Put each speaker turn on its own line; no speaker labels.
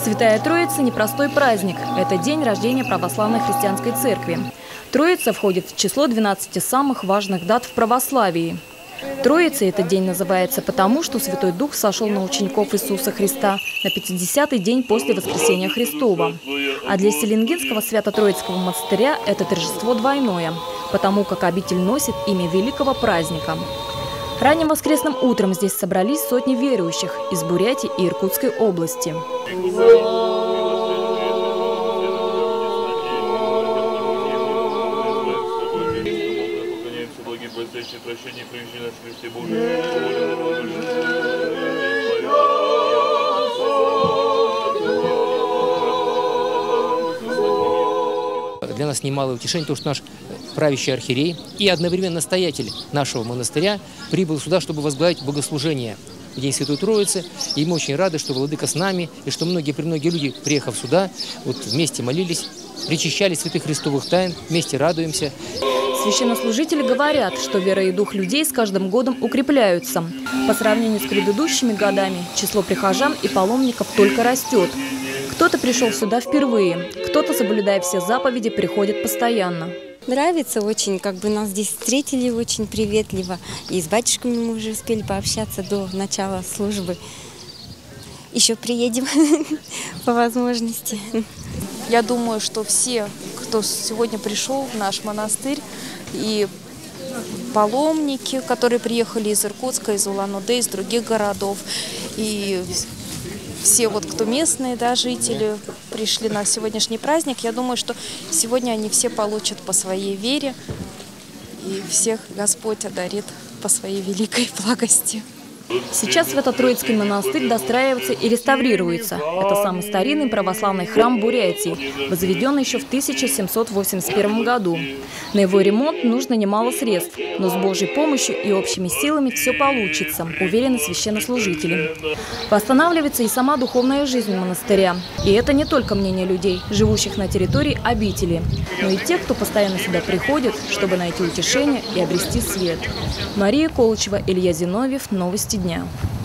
Святая Троица – непростой праздник. Это день рождения православной христианской церкви. Троица входит в число 12 самых важных дат в православии. Троицей этот день называется потому, что Святой Дух сошел на учеников Иисуса Христа на 50-й день после Воскресения Христова. А для Селенгинского Свято-Троицкого монастыря это торжество двойное, потому как обитель носит имя великого праздника. Ранним воскресным утром здесь собрались сотни верующих из Бурятии и Иркутской области.
Для нас немалое утешение то, что наш правящий архиерей и одновременно настоятель нашего монастыря прибыл сюда, чтобы возглавить богослужение в День Святой Троицы. И мы очень рады, что Владыка с нами, и что многие люди, приехав сюда, вот вместе молились, причащали святых христовых тайн, вместе радуемся.
Священнослужители говорят, что вера и дух людей с каждым годом укрепляются. По сравнению с предыдущими годами число прихожан и паломников только растет. Кто-то пришел сюда впервые, кто-то, соблюдая все заповеди, приходит постоянно.
Нравится очень, нас здесь встретили очень приветливо. И с батюшками мы уже успели пообщаться до начала службы. Еще приедем по возможности.
Я думаю, что все, кто сегодня пришел в наш монастырь, и паломники, которые приехали из Иркутска, из Улан-Удэ, из других городов, и все, кто местные, жители, пришли на сегодняшний праздник, я думаю, что сегодня они все получат по своей вере, и всех Господь одарит по своей великой благости.
Сейчас Свято-Троицкий монастырь достраивается и реставрируется. Это самый старинный православный храм Бурятии, возведенный еще в 1781 году. На его ремонт нужно немало средств, но с Божьей помощью и общими силами все получится, уверены священнослужители. Восстанавливается и сама духовная жизнь монастыря. И это не только мнение людей, живущих на территории обители, но и тех, кто постоянно сюда приходит, чтобы найти утешение и обрести свет. Мария Колычева, Илья Зиновьев. Новости дня.